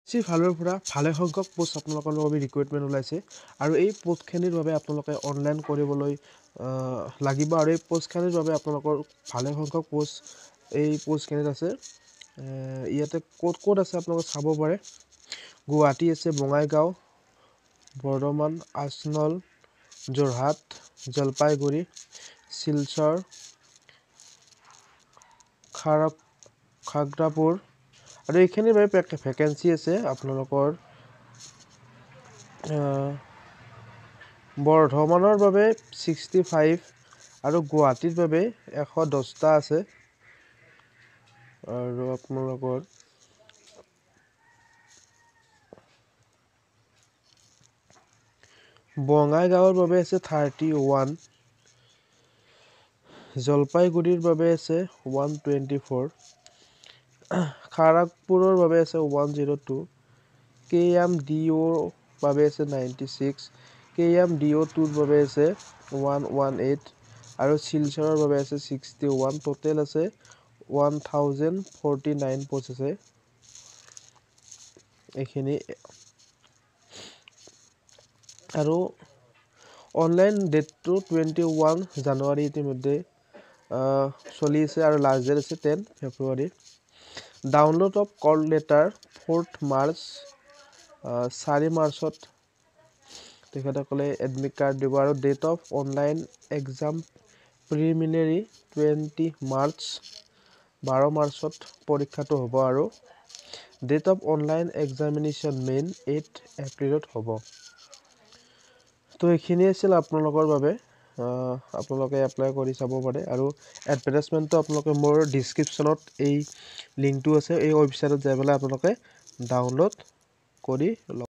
সি ফালৰ পৰা ভালে সংখ্যক পোষ্ট আপোনালোকৰ বাবে ৰিক্ৰুইটমেণ্ট ওলাইছে আৰু এই পোষ্টখিনিৰ বাবে আপোনালোকে অনলাইন কৰিবলৈ লাগিব আৰু এই পোষ্টখিনিৰ বাবে আপোনালোকৰ ভালে সংখ্যক পোষ্ট এই পোষ্টখিনিত আছে ইয়াতে ক'ত আছে আপোনালোকে চাব পাৰে গুৱাহাটী আছে বঙাইগাঁও বৰ্ধমান আসনল যোৰহাট জলপাইগুৰি শিলচৰ খাগৰাপুৰ আৰু এইখিনিৰ বাবে ভেকেঞ্চি আছে আপোনালোকৰ বৰ্ধমানৰ বাবে 65 আৰু গুৱাহাটীৰ বাবে 110টা আছে আৰু আপোনালোকৰ বঙাইগাঁৱৰ বাবে আছে 31 জলপাইগুৰিৰ বাবে আছে 124 খাগৰাপুৰৰ বাবে আছে 102 KMDOৰ বাবে আছে 96 KMDO2ৰ বাবে আছে 118 আৰু শিলচৰৰ বাবে আছে 61 টোটেল আছে 1049 পোষ্ট আছে এইখিনি আৰু অনলাইন ডেটটো 21 জানুৱাৰী ইতিমধ্যে চলি আছে আৰু লাষ্ট ডেট আছে 10 ফেব্ৰুৱাৰী download of call letter 4th March 4 মাৰ্চত তেখেতসকলে এডমিট কাৰ্ড দিব আৰু date of online exam preliminary 20 March 12 মাৰ্চত পৰীক্ষাটো হ'ব আৰু date of online examination main 8 এপ্ৰিলত হ'ব তো এইখিনি আছিল আপোনালোকৰ বাবে আপোনালোকে এপ্লাই কৰি চাব পাৰে আৰু এডভাৰটাইজমেণ্টটো আপোনালোকে মোৰ ডিছক্ৰিপশ্যনত এই লিংকটো আছে এই ৱেবছাইটত যাই পেলাই আপোনালোকে ডাউনলোড কৰি